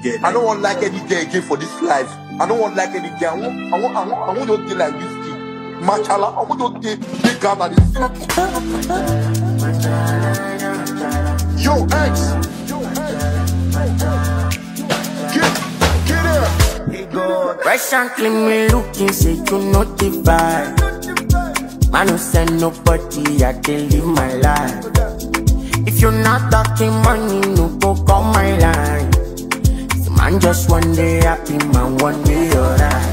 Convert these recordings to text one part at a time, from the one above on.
I don't want like any girl again for this life. I don't want like any girl. I want your girl like whiskey. Machala, I want your girl big girl that is. Yo, X. Get it. Fresh and clean, me looking, say you notify. Man, who send nobody, I can live my life. If you're not talking money, no go call my line. So man, just one day happy, man, one day alright.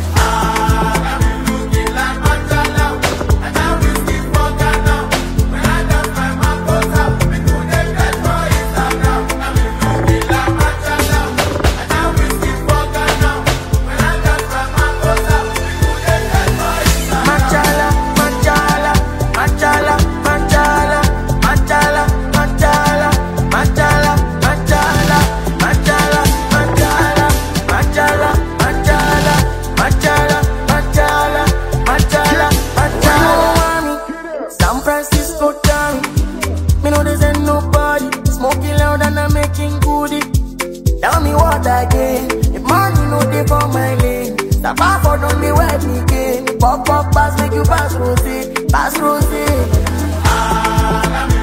Tell me what again? If money no dey for my lane, stop off or don't be wet me again. Pop pass, make you pass rosé, pass rosé.